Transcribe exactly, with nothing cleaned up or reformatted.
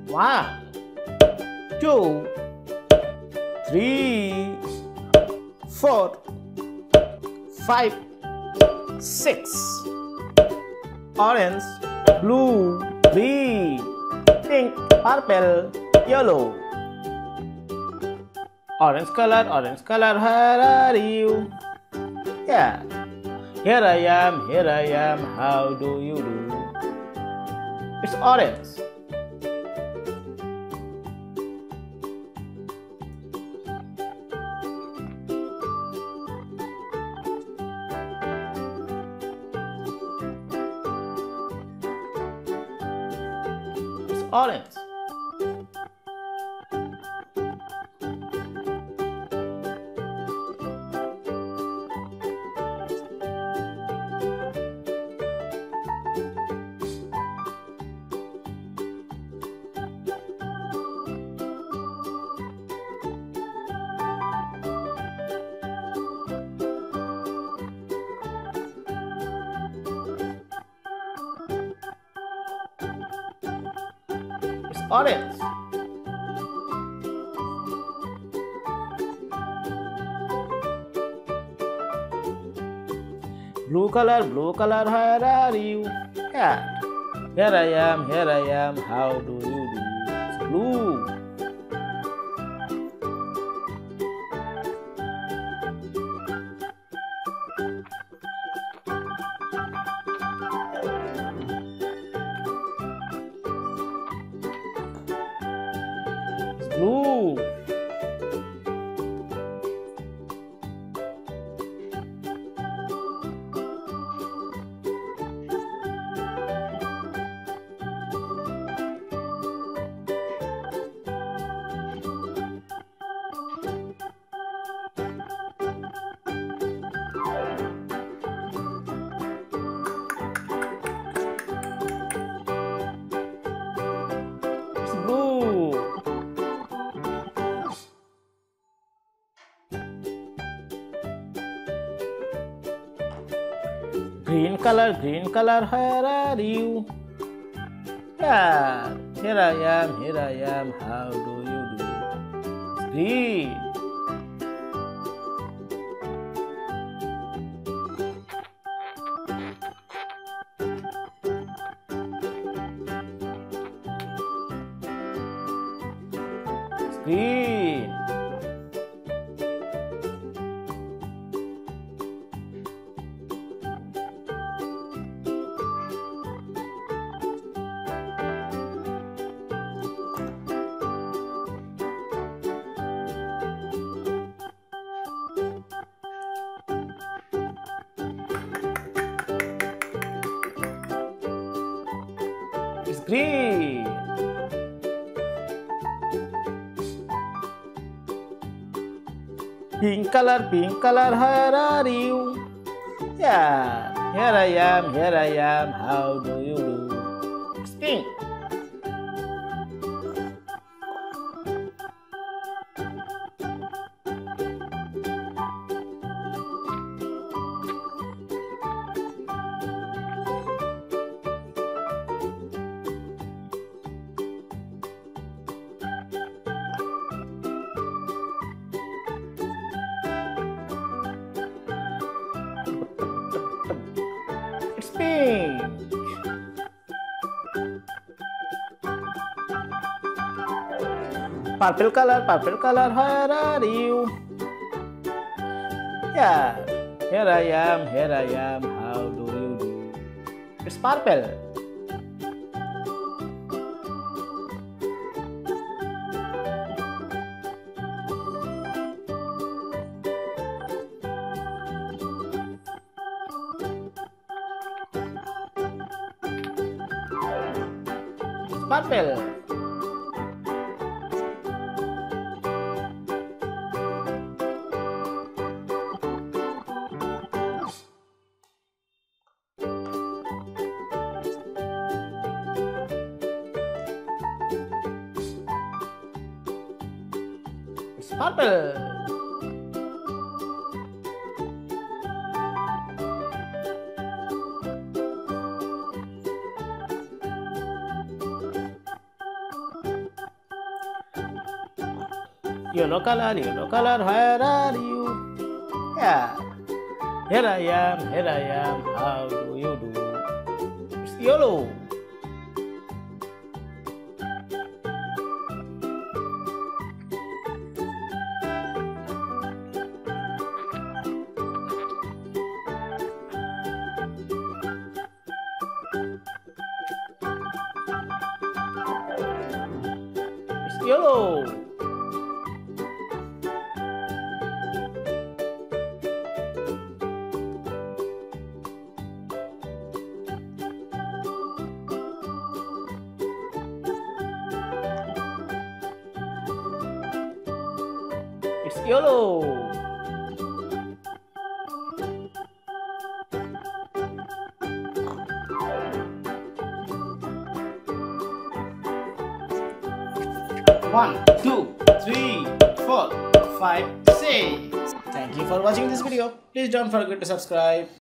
One, two, three, four, five, six. Orange, blue, green, pink, purple, yellow. Orange color, orange color, where are you? Yeah, here I am, here I am, how do you do? It's orange. It's orange. Orange. Blue color, blue color, where are you? Yeah, here I am, here I am, how do you do? It's blue. Blue. It's blue. Green color, green color, where are you? Yeah, here I am, here I am, how do you do? Green. Green. It's green. Pink color, pink color, where are you? Yeah, here I am, here I am, how do you do? It's pink. It's pink. Purple color, purple color, where are you? Yeah, here I am, here I am, how do you do? It's purple. Purple. It's purple. Yellow color, yellow color, where are you? Yeah. Here I am, here I am, how do you do? It's yellow. It's yellow. It's yellow. One, two, three, four, five, six. Thank you for watching this video. Please don't forget to subscribe.